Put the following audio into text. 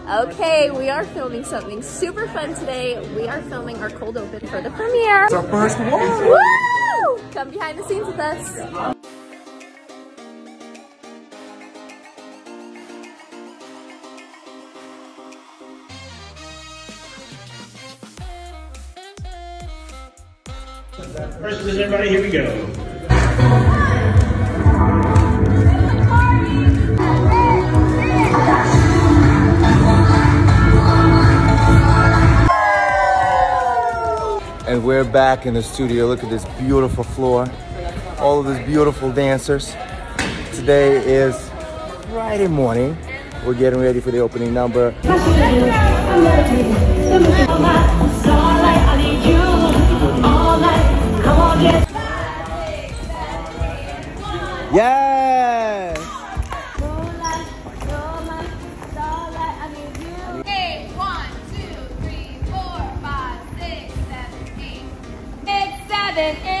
Okay, we are filming something super fun today. We are filming our cold open for the premiere. It's our first one! Woo! Come behind the scenes with us. First is everybody, here we go. And we're back in the studio. Look at this beautiful floor. All of these beautiful dancers. Today is Friday morning. We're getting ready for the opening number. Yes! Hey, 1, 2, 3, 4, 5, 6, 7, 8. 6, 7, 8.